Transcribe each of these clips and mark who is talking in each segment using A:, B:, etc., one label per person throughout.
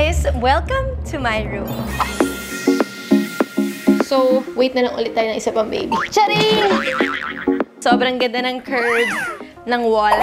A: guys! Welcome to my room. So, wait na lang ulit tayo ng isa pang baby. Charing! Sobrang ganda ng curves ng wall.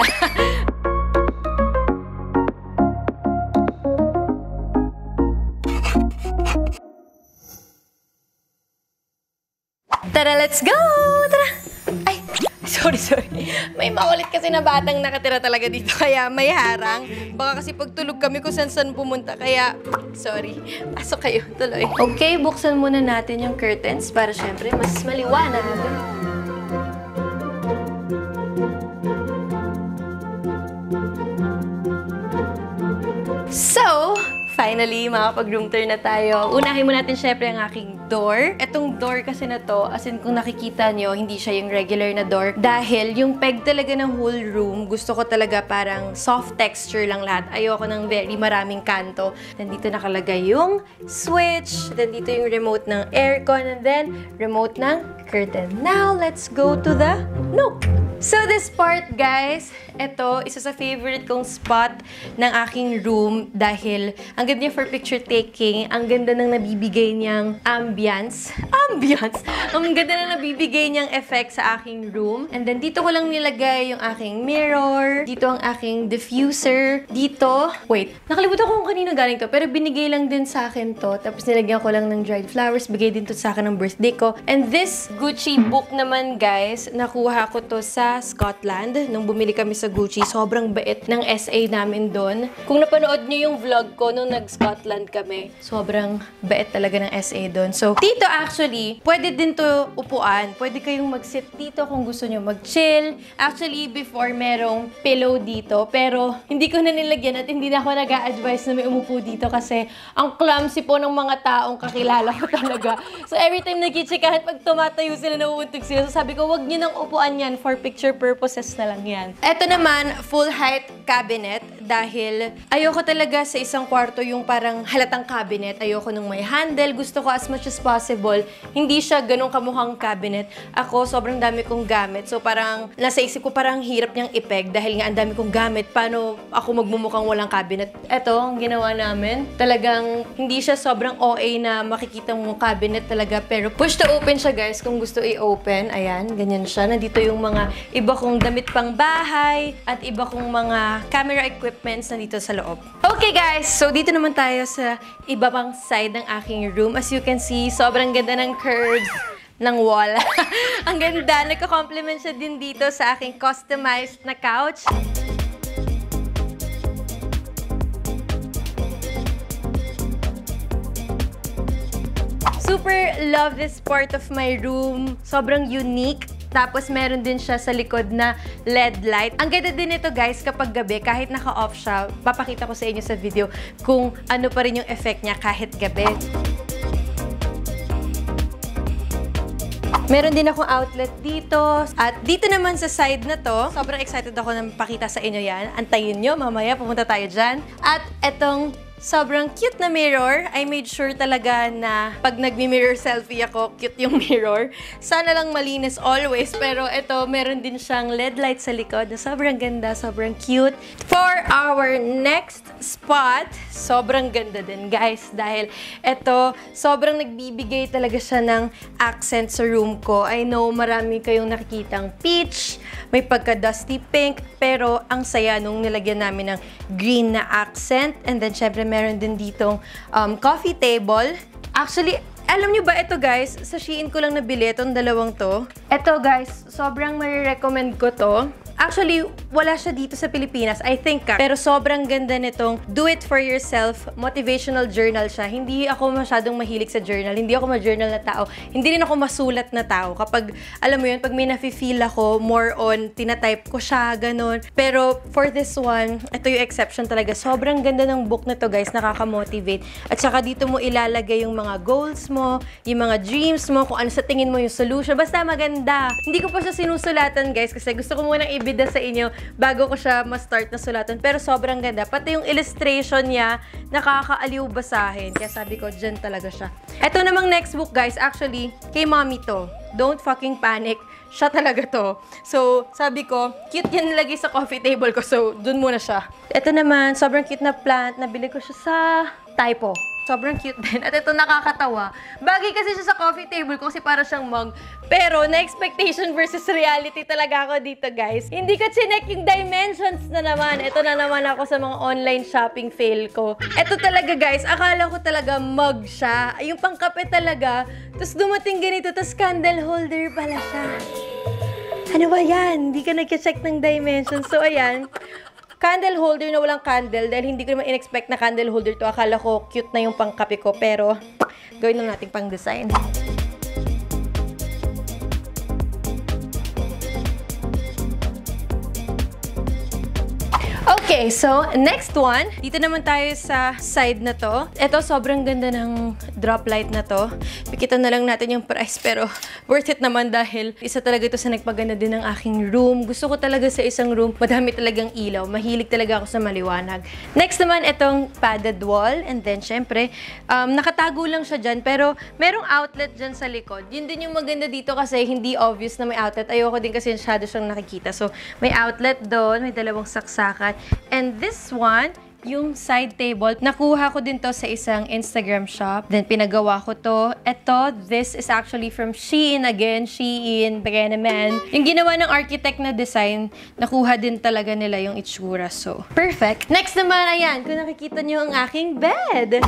A: Tara, let's go! Tara! Ay, sorry. May makulit kasi na batang nakatira talaga dito, kaya may harang. Baka kasi pagtulog kami kung saan pumunta, kaya sorry. Pasok kayo, tuloy. Okay, buksan muna natin yung curtains para syempre mas maliwanag. So, finally, makapag-room tour na tayo. Unahin mo natin syempre ang aking door. Etong door kasi na to, as in kung nakikita nyo, hindi siya yung regular na door. Dahil yung peg talaga ng whole room, gusto ko talaga parang soft texture lang lahat. Ayoko ng very maraming kanto. Nandito nakalagay yung switch. Nandito yung remote ng aircon. And then, remote ng curtain. Now, let's go to the nook. So this part, guys, ito, isa sa favorite kong spot ng aking room dahil ang ganda niya for picture taking, ang ganda ng nabibigay niyang ambience. Ang ganda na nabibigay niyang effect sa aking room. And then dito ko lang nilagay yung aking mirror, dito ang aking diffuser, dito, wait, nakalimutan ko kung kanino galing to, pero binigay lang din sa akin to. Tapos nilagyan ko lang ng dried flowers, bigay din to sa akin ng birthday ko. And this Gucci book naman, guys, nakuha ko to sa Scotland. Nung bumili kami sa Gucci, sobrang bait ng SA namin doon. Kung napanood niyo yung vlog ko nung nag-Scotland kami, sobrang bait talaga ng SA doon. So, dito actually, pwede din to upuan. Pwede kayong mag-sit dito kung gusto niyo mag-chill. Actually, before merong pillow dito, pero hindi ko na nilagyan at hindi na ako nag-a-advise na may umupo dito kasi ang clumsy po ng mga taong kakilala ko talaga. So, every time nag-chikahan, pag tumatayo sila, nauuntog sila. So, sabi ko, wag niyo nang upuan yan for picture purposes na lang yan. Ito naman, full height cabinet dahil ayoko talaga sa isang kwarto yung parang halatang cabinet. Ayoko nung may handle. Gusto ko as much as possible, hindi siya ganun kamukhang cabinet. Ako, sobrang dami kong gamit. So parang nasa isip ko parang hirap niyang ipeg dahil nga ang dami kong gamit. Paano ako magmumukhang walang cabinet? Ito, ang ginawa namin. Talagang hindi siya sobrang OA na makikita mo cabinet talaga. Pero push to open siya, guys, kung gusto i-open. Ayan, ganyan siya. Nandito yung mga iba kong damit pang bahay at iba kong mga camera equipments na dito sa loob. Okay, guys, so dito naman tayo sa iba pang side ng aking room. As you can see, sobrang ganda ng curves ng wall. Ang ganda. Nagka-compliment siya din dito sa aking customized na couch. Super love this part of my room. Sobrang unique. Tapos, meron din siya sa likod na LED light. Ang ganda din ito, guys, kapag gabi, kahit naka-off siya, papakita ko sa inyo sa video kung ano pa rin yung effect niya kahit gabi. Meron din akong outlet dito. At dito naman sa side na to, sobrang excited ako na mapakita sa inyo yan. Antayin nyo, mamaya pumunta tayo dyan. At etong sobrang cute na mirror. I made sure talaga na pag nagmi-mirror selfie ako, cute yung mirror. Sana lang malinis always. Pero ito, meron din siyang LED light sa likod na sobrang ganda, sobrang cute. For our next spot, sobrang ganda din, guys. Dahil ito, sobrang nagbibigay talaga siya ng accent sa room ko. I know marami kayong nakikitang peach, may pagka-dusty pink, pero ang saya nung nilagyan namin ng green na accent. And then, syempre, meron din ditong coffee table. Actually, alam nyo ba ito, guys? Sa Shein ko lang nabili itong dalawang to. Ito, guys, sobrang marirecommend ko to. Actually, wala siya dito sa Pilipinas, I think. Pero sobrang ganda nitong do it for yourself, motivational journal siya. Hindi ako masyadong mahilig sa journal. Hindi ako ma-journal na tao. Hindi rin ako masulat na tao. Kapag, alam mo yun, pag may nafe-feel ako, more on, tinatype ko siya, ganun. Pero for this one, ito yung exception talaga. Sobrang ganda ng book na to, guys. Nakaka-motivate. At saka dito mo ilalagay yung mga goals mo, yung mga dreams mo, kung ano sa tingin mo yung solution. Basta maganda. Hindi ko pa siya sinusulatan, guys, kasi gusto ko munang ibida sa inyo bago ko siya ma-start na sulatan. Pero sobrang ganda. Pati yung illustration niya, nakakaaliw basahin. Kaya sabi ko, dyan talaga siya. Ito namang next book, guys, actually, kay mommy to. Don't fucking panic. Siya talaga to. So, sabi ko, cute yan nilagay sa coffee table ko. So, dun muna siya. Ito naman, sobrang cute na plant. Nabili ko siya sa typo. Sobrang cute din. At ito nakakatawa. Bagay kasi siya sa coffee table ko kasi para siyang mug. Pero na-expectation versus reality talaga ako dito, guys. Hindi ko chinek yung dimensions na naman. Ito na naman ako sa mga online shopping fail ko. Ito talaga, guys. Akala ko talaga mug siya. Yung pangkape talaga. Tapos dumating ganito. Tapos candle holder pala siya. Ano ba yan? Hindi ka nag-check ng dimensions. So, ayan. Candle holder na walang candle dahil hindi ko naman in-expect na candle holder to. Akala ko cute na yung pangkape ko pero gawin lang natin pang design. Okay, so next one. Dito naman tayo sa side na to. Ito, sobrang ganda ng drop light na to. Pikita na lang natin yung price pero worth it naman dahil isa talaga ito sa nagpaganda din ng aking room. Gusto ko talaga sa isang room, madami talagang ilaw. Mahilig talaga ako sa maliwanag. Next naman, itong padded wall. And then, syempre, nakatago lang siya dyan pero merong outlet dyan sa likod. Yun din yung maganda dito kasi hindi obvious na may outlet. Ayoko din kasi masyado siyang nakikita. So, may outlet doon, may dalawang saksakan. And this one, yung side table, nakuha ko din to sa isang Instagram shop. Then, pinagawa ko to. Ito, this is actually from Shein again. Shein, Breneman. Yung ginawa ng architect na design, nakuha din talaga nila yung itsura. So, perfect. Next naman, ayan, kung nakikita nyo ang aking bed.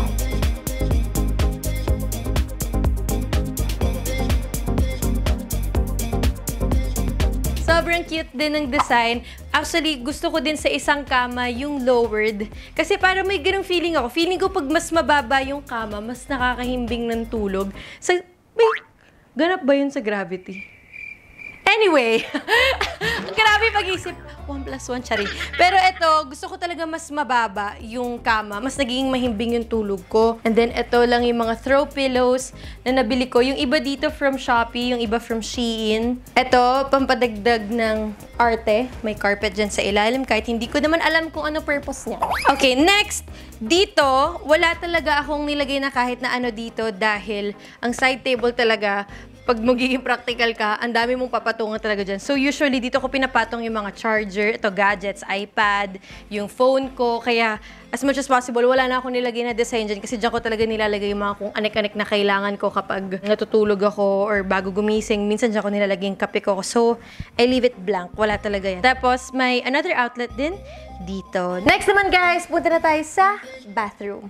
A: Sobrang cute din ng design. Actually, gusto ko din sa isang kama yung lowered. Kasi para may ganung feeling ako. Feeling ko pag mas mababa yung kama, mas nakakahimbing ng tulog. Ganap ba yun sa Gravity? Anyway, grabe pag-isip. 1 plus 1, chari. Pero ito, gusto ko talaga mas mababa yung kama. Mas naging mahimbing yung tulog ko. And then, ito lang yung mga throw pillows na nabili ko. Yung iba dito from Shopee, yung iba from Shein. Ito, pampadagdag ng arte. May carpet dyan sa ilalim kahit hindi ko naman alam kung ano purpose niya. Okay, next. Dito, wala talaga akong nilagay na kahit na ano dito dahil ang side table talaga, pag magiging practical ka, ang dami mong papatungan talaga dyan. So, usually, dito ko pinapatong yung mga charger, ito, gadgets, iPad, yung phone ko. Kaya, as much as possible, wala na akong nilagay na design dyan kasi dyan ko talaga nilalagay yung mga kung anik-anik na kailangan ko kapag natutulog ako or bago gumising. Minsan dyan ko nilalagay yung kape ko. So, I leave it blank. Wala talaga yan. Tapos, may another outlet din dito. Next naman, guys, punta na tayo sa bathroom.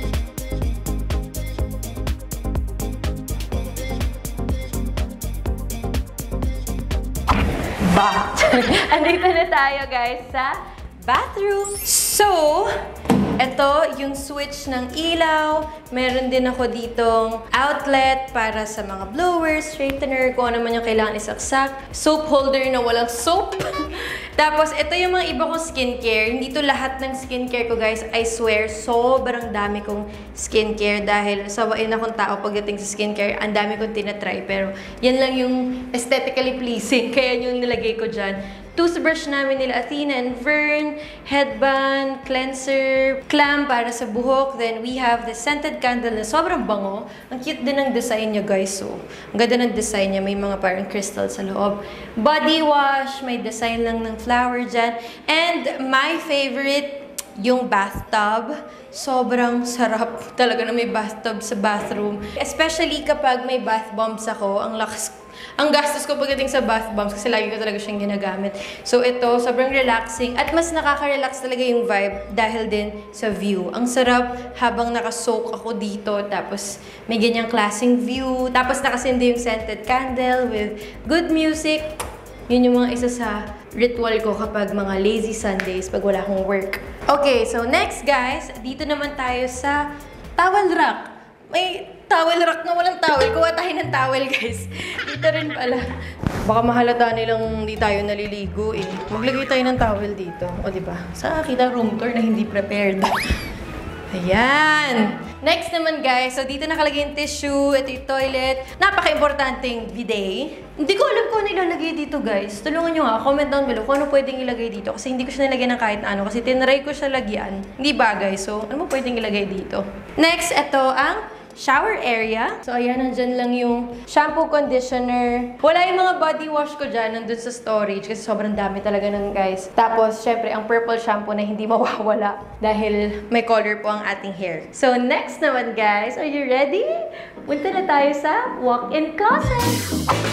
A: Andito na tayo, guys, sa bathroom. So, ito yung switch ng ilaw. Meron din ako ditong outlet para sa mga blower, straightener, kung ano man yung kailangan isaksak. Soap holder na walang soap. Tapos, ito yung mga iba kong skincare. Hindi to lahat ng skincare ko, guys. I swear, sobrang dami kong skincare dahil sawain akong tao pagdating sa skincare. Ang dami kong tinatry. Pero, yan lang yung aesthetically pleasing. Kaya yung nilagay ko dyan. Toothbrush namin nila Athena and Vern, headband, cleanser, clam para sa buhok. Then we have the scented candle na sobrang bango. Ang cute din ng design niya, guys. So, ang ganda ng design niya. May mga parang crystal sa loob. Body wash, may design lang ng flower dyan. And my favorite, yung bathtub. Sobrang sarap talaga na may bathtub sa bathroom. Especially kapag may bath bombs ako, ang gastos ko pagdating sa bath bombs kasi lagi ko talaga siyang ginagamit. So ito, sobrang relaxing at mas nakaka-relax talaga yung vibe dahil din sa view. Ang sarap habang nakasoak ako dito tapos may ganyang klaseng view. Tapos nakasindi yung scented candle with good music. Yun yung mga isa sa ritual ko kapag mga lazy Sundays pag wala akong work. Okay, so next guys, dito naman tayo sa towel rack. May towel rack na walang towel. Kuha tayo ng towel, guys. Dito rin pala. Baka mahalata nilang hindi tayo naliligo eh. Maglagay tayo ng towel dito. O, diba? Sa akin room tour na hindi prepared. Ayan! Next naman, guys. So, dito nakalagay yung tissue. Ito yung toilet. Napaka-importanting bidet. Hindi ko alam kung ano ilalagay dito, guys. Tulungan nyo nga. Comment down below kung ano pwedeng ilagay dito. Kasi hindi ko siya nilagay ng kahit ano. Kasi tinry ko siya lagyan. Hindi bagay. So, ano mo pwedeng ilagay dito? Next, ito ang shower area. So, ayan, nandyan lang yung shampoo, conditioner. Wala yung mga body wash ko dyan, nandun sa storage kasi sobrang dami talaga nun, guys. Tapos, syempre, ang purple shampoo na hindi mawawala dahil may color po ang ating hair. So, next naman, guys, are you ready? Punta na tayo sa walk-in closet!